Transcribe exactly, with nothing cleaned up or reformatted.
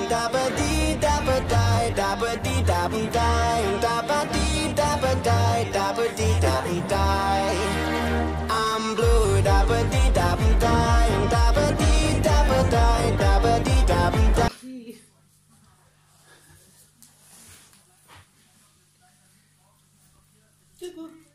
dabba dee dabba die, dabba dee dabba die, dabba dee dabba die, dabba dee dabba die. I'm blue, dabba dee dabba die, dabba dee dabba die, dabba dee dabba die. Tschüss.